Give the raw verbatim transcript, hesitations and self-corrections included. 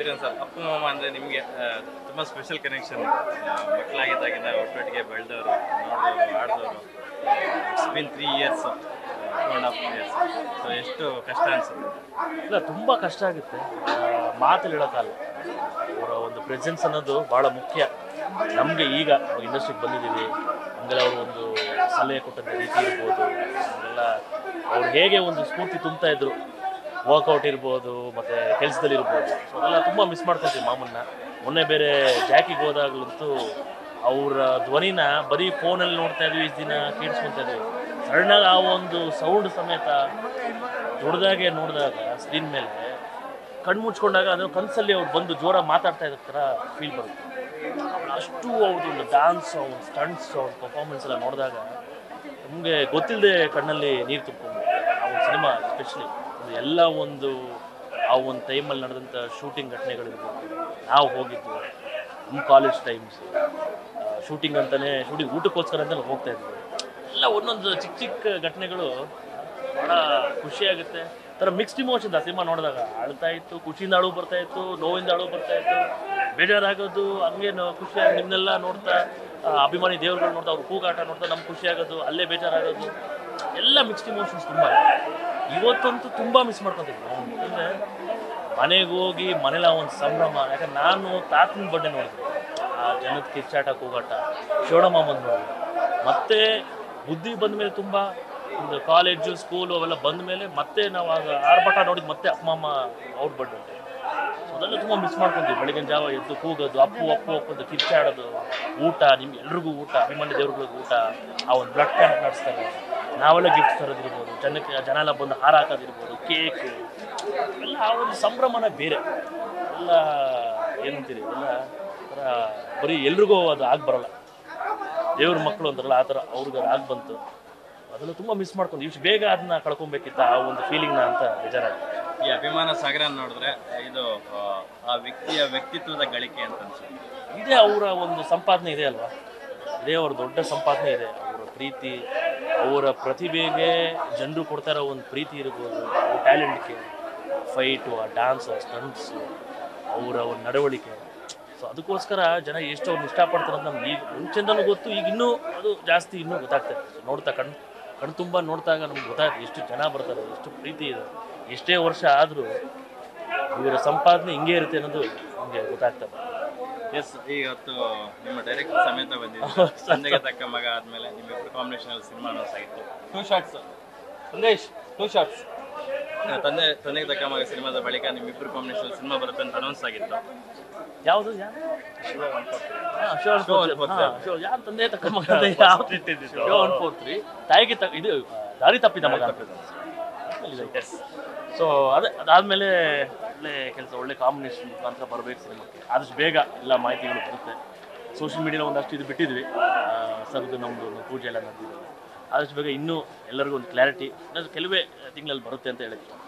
Experience Appu ಮಾಮ ಅಂದರೆ ನಿಮಗೆ ತುಂಬ ಸ್ಪೆಷಲ್ ಕನೆಕ್ಷನ್. ಮಕ್ಕಳಾಗಿದ್ದಾಗಿಂದ ಒಟ್ಟೊಟ್ಟಿಗೆ ಬೆಳೆದವರು, ನೋಡಿದವರು, ಆಡಿದವರು. It's been three years two and half years. So ಎಷ್ಟು ಕಷ್ಟ ಅನಿಸುತ್ತೆ? ಇಲ್ಲ, ತುಂಬ ಕಷ್ಟ ಆಗುತ್ತೆ, ಮಾತಲ್ಲಿ ಹೇಳೋಕ್ಕಲ್ಲ. ಅವರ ಒಂದು ಪ್ರೆಸೆನ್ಸ್ ಅನ್ನೋದು ಭಾಳ ಮುಖ್ಯ. ನಮಗೆ ಈಗ ಇಂಡಸ್ಟ್ರಿಗೆ ಬಂದಿದ್ದೀವಿ, ನಮಗೆಲ್ಲ ಅವರು ಒಂದು ಸಲಹೆ ಕೊಟ್ಟಂಥ ರೀತಿ ಇರ್ಬೋದು, ನಮಗೆಲ್ಲ ಅವ್ರು ಹೇಗೆ ಒಂದು ಸ್ಫೂರ್ತಿ ತುಂಬ್ತಾ ಇದ್ರು, ವರ್ಕೌಟ್ ಇರ್ಬೋದು ಮತ್ತು ಕೆಲಸದಲ್ಲಿರ್ಬೋದು. ಸೊ ಅದೆಲ್ಲ ತುಂಬ ಮಿಸ್ ಮಾಡ್ಕೊತೀವಿ ಮಾಮನ್ನ. ಮೊನ್ನೆ ಬೇರೆ ಜಾಕಿಗೆ ಹೋದಾಗಲಂತೂ ಅವರ ಧ್ವನಿನ ಬರೀ ಫೋನಲ್ಲಿ ನೋಡ್ತಾ ಇದ್ವಿ, ಇಷ್ಟು ದಿನ ಕೇಳಿಸ್ಕೊತಾ ಇದ್ವಿ. ಸಡನ್ನಾಗಿ ಆ ಒಂದು ಸೌಂಡ್ ಸಮೇತ ದೊಡ್ಡದಾಗೆ ನೋಡಿದಾಗ ಸ್ಕ್ರೀನ್ ಮೇಲೆ ಕಣ್ಣು ಮುಚ್ಕೊಂಡಾಗ ಅದು ಕನಸಲ್ಲಿ ಅವ್ರು ಬಂದು ಜೋರಾಗಿ ಮಾತಾಡ್ತಾ ಇದ್ದ ಥರ ಫೀಲ್ ಬರುತ್ತೆ. ಅಷ್ಟು ಅವ್ರದ್ದು ಒಂದು ಡ್ಯಾನ್ಸ್, ಅವ್ರ ಸ್ಟಂಟ್ಸ್, ಅವ್ರ ಪರ್ಫಾರ್ಮೆನ್ಸ್ ಎಲ್ಲ ನೋಡಿದಾಗ ನಮಗೆ ಗೊತ್ತಿಲ್ಲದೆ ಕಣ್ಣಲ್ಲಿ ನೀರು ತುಂಬ್ಕೊಂಡ್ಬಿಡುತ್ತೆ. ಆ ಒಂದು ಸಿನಿಮಾ ಎಸ್ಪೆಷಲಿ ಎಲ್ಲ ಒಂದು ಆ ಒಂದು ಟೈಮಲ್ಲಿ ನಡೆದಂಥ ಶೂಟಿಂಗ್ ಘಟನೆಗಳಿರ್ಬೋದು. ನಾವು ಹೋಗಿದ್ವಿ ನಮ್ಮ ಕಾಲೇಜ್ ಟೈಮ್ಸ್ ಶೂಟಿಂಗ್ ಅಂತಲೇ, ಶೂಟಿಂಗ್ ಊಟಕ್ಕೋಸ್ಕರ ಅಂತಲೇ ಹೋಗ್ತಾ ಇದ್ವಿ. ಎಲ್ಲ ಒಂದೊಂದು ಚಿಕ್ಕ ಚಿಕ್ಕ ಘಟನೆಗಳು ಭಾಳ ಖುಷಿಯಾಗುತ್ತೆ. ಥರ ಮಿಕ್ಸ್ಡ್ ಇಮೋಷನ್ಸ್ ಆ ಸಿನಿಮಾ ನೋಡಿದಾಗ. ಅಳ್ತಾ ಇತ್ತು, ಖುಷಿಯಿಂದ ಅಳು ಬರ್ತಾ ಇತ್ತು, ನೋವಿಂದ ಅಳು ಬರ್ತಾ ಇತ್ತು, ಬೇಜಾರಾಗೋದು, ಹಂಗೆ ಖುಷಿಯಾಗಿ ನಿಮ್ಮನ್ನೆಲ್ಲ ನೋಡ್ತಾ, ಅಭಿಮಾನಿ ದೇವರುಗಳು ನೋಡ್ತಾ, ಅವ್ರ ಕೂಗಾಟ ನೋಡ್ತಾ ನಮ್ಗೆ ಖುಷಿಯಾಗೋದು, ಅಲ್ಲೇ ಬೇಜಾರಾಗೋದು, ಎಲ್ಲ ಮಿಕ್ಸ್ಡ್ ಇಮೋಷನ್ಸ್ ತುಂಬ. ಇವತ್ತಂತೂ ತುಂಬ ಮಿಸ್ ಮಾಡ್ಕೊತೀವಿ ನಾವು. ಅಂದರೆ ಮನೆಗೆ ಹೋಗಿ ಮನೇಲಿ ಒಂದು ಸಂಭ್ರಮ. ಯಾಕಂದ್ರೆ ನಾನು ತಾತನ ಬಡ್ಡೆ ನೋಡಿದೆ, ಆ ಜನದ ಕಿಚ್ಚಾಟ ಕೂಗಾಟ, ಶಿವಣಮಾಮನ್ ನೋಡಿದೆ. ಮತ್ತು ಬುದ್ಧಿ ಬಂದ ಮೇಲೆ ತುಂಬ ಒಂದು ಕಾಲೇಜು ಸ್ಕೂಲು ಅವೆಲ್ಲ ಬಂದ ಮೇಲೆ ಮತ್ತೆ ನಾವು ಆಗ ಆರ್ಭಟ ನೋಡಿದ್ದು ಮತ್ತೆ ಅಪ್ಪ ಅಮ್ಮ ಅವ್ರ ಬಡ್ಡೆ. ಸೊ ಅದೆಲ್ಲ ತುಂಬ ಮಿಸ್ ಮಾಡ್ಕೊಂತೀವಿ. ಬೆಳಗಿನ ಜಾವ ಎದ್ದು ಕೂಗೋದು, ಅಪ್ಪು ಅಪ್ಪು ಅಪ್ಪು ಅಂತ ಕಿಚ್ಚಾಡೋದು, ಊಟ, ನಿಮ್ಗೆ ಎಲ್ರಿಗೂ ಊಟ, ಅಭಿಮಾನಿ ದೇವ್ರುಗಳಿಗೆ ಊಟ, ಆ ಒಂದು ಬ್ಲಡ್ ಕ್ಯಾಂಪ್ ನಡೆಸ್ತಾರೆ, ನಾವೆಲ್ಲ ಗಿಫ್ಟ್ ತರೋದಿರ್ಬೋದು, ಜನಕ್ಕೆ ಜನ ಎಲ್ಲ ಬಂದು ಹಾರ ಹಾಕೋದಿರ್ಬೋದು, ಕೇಕು, ಎಲ್ಲ ಆ ಒಂದು ಸಂಭ್ರಮನ ಬೇರೆ. ಎಲ್ಲ ಏನಂತೀರಿ, ಎಲ್ಲ ಥರ ಬರೀ ಎಲ್ರಿಗೂ ಅದು ಆಗಿ ಬರೋಲ್ಲ. ದೇವ್ರ ಮಕ್ಕಳು ಅಂತಾರಲ್ಲ ಆ ಥರ ಅವ್ರಿಗೆ ಆಗಿ ಬಂತು. ಅದೆಲ್ಲ ತುಂಬ ಮಿಸ್ ಮಾಡ್ಕೊಂಡು ಇಷ್ಟು ಬೇಗ ಅದನ್ನ ಕಳ್ಕೊಬೇಕಿತ್ತ ಆ ಒಂದು ಫೀಲಿಂಗ್ನ ಅಂತ ಬೇಜಾರಾಗಿ. ಈ ಅಭಿಮಾನ ಸಾಗರ ನೋಡಿದ್ರೆ ಇದು ಆ ವ್ಯಕ್ತಿಯ ವ್ಯಕ್ತಿತ್ವದ ಗಳಿಕೆ ಅಂತ ಅನ್ಸುತ್ತೆ. ಇದೇ ಅವರ ಒಂದು ಸಂಪಾದನೆ ಇದೆ ಅಲ್ವಾ, ಇದೇ ಅವ್ರ ದೊಡ್ಡ ಸಂಪಾದನೆ ಇದೆ. ಅವರ ಪ್ರೀತಿ, ಅವರ ಪ್ರತಿಭೆಗೆ ಜನರು ಕೊಡ್ತಾ ಇರೋ ಒಂದು ಪ್ರೀತಿ ಇರ್ಬೋದು, ಅವ್ರ ಟ್ಯಾಲೆಂಟ್ಗೆ, ಫೈಟು, ಆ ಡ್ಯಾನ್ಸು, ಆ ಸ್ಟಂಟ್ಸು, ಅವರ ಒಂದು ನಡವಳಿಕೆ. ಸೊ ಅದಕ್ಕೋಸ್ಕರ ಜನ ಎಷ್ಟು ಅವ್ರನ್ನ ಇಷ್ಟಪಡ್ತಾರೆ ಅಂತ ನಮ್ಗೆ ಈಗ ಮುಂಚೆಂದನೂ ಗೊತ್ತು, ಈಗ ಇನ್ನೂ ಅದು ಜಾಸ್ತಿ ಇನ್ನೂ ಗೊತ್ತಾಗ್ತದೆ. ನೋಡ್ತಾ ಕಣ್ಣು ಕಣ್ಣು ತುಂಬ ನೋಡಿದಾಗ ನಮ್ಗೆ ಗೊತ್ತಾಗ್ತದೆ ಎಷ್ಟು ಜನ ಬರ್ತಾರೆ, ಎಷ್ಟು ಪ್ರೀತಿ ಇದೆ. ಎಷ್ಟೇ ವರ್ಷ ಆದರೂ ಇವರ ಸಂಪಾದನೆ ಹಿಂಗೆ ಇರುತ್ತೆ ಅನ್ನೋದು ನಮಗೆ ಗೊತ್ತಾಗ್ತದೆ. ಎಸ್, ಇವತ್ತು ನಿಮ್ಮ ಡೈರೆಕ್ಟರ್ ಸಮೇತ ಬಂದಿದ್ದು. ತಂದೆಗೆ ತಕ್ಕ ಮಗ ಆದಮೇಲೆ ನಿಮ್ಮಿಬ್ಬರು ಕಾಂಬಿನೇಷನಲ್ಲಿ ಸಿನಿಮಾ ಅನೌನ್ಸ್ ಆಗಿತ್ತು. Two shorts Sandesh, two shorts ತಂದೆ ತಂದೆಗೆ ತಕ್ಕ ಮಗ ಸಿನಿಮಾದ ಬಳಿಕ ನಿಮ್ಮಿಬ್ಬರು ಕಾಂಬಿನೇಷನ್ ಸಿನಿಮಾ ಬರುತ್ತೆ ಅಂತ ಅನೌನ್ಸ್ ಆಗಿತ್ತು. ಯಾವುದು ಯಾರು ತಂದೆ ತಕ್ಕ ಮಗ, ಫೋರ್ ತ್ರೀ ತಾಯಿಗೆ ತಕ್ಕ ಇದು ದಾರಿ ತಪ್ಪಿದ ಮಗ. ಸೊ ಅದೇ ಅದಾದಮೇಲೆ ಒಳ್ಳೆ ಕೆಲಸ, ಒಳ್ಳೆ ಕಾಂಬಿನೇಷನ್ ಮುಖಾಂತರ ಬರಬೇಕು ಸಿನಿಮಾಕ್ಕೆ. ಆದಷ್ಟು ಬೇಗ ಎಲ್ಲ ಮಾಹಿತಿಗಳು ಬರುತ್ತೆ. ಸೋಷಿಯಲ್ ಮೀಡಿಯಾದಲ್ಲಿ ಒಂದಷ್ಟು ಇದು ಬಿಟ್ಟಿದ್ವಿ, ಸರ್ದು ನಮ್ಮದು ಪೂಜೆ ಎಲ್ಲ ನಡೆದಿದ್ದೀವಿ. ಆದಷ್ಟು ಬೇಗ ಇನ್ನೂ ಎಲ್ಲರಿಗೂ ಒಂದು ಕ್ಲಾರಿಟಿ ಕೆಲವೇ ತಿಂಗಳಲ್ಲಿ ಬರುತ್ತೆ ಅಂತ ಹೇಳಿದ್ವಿ.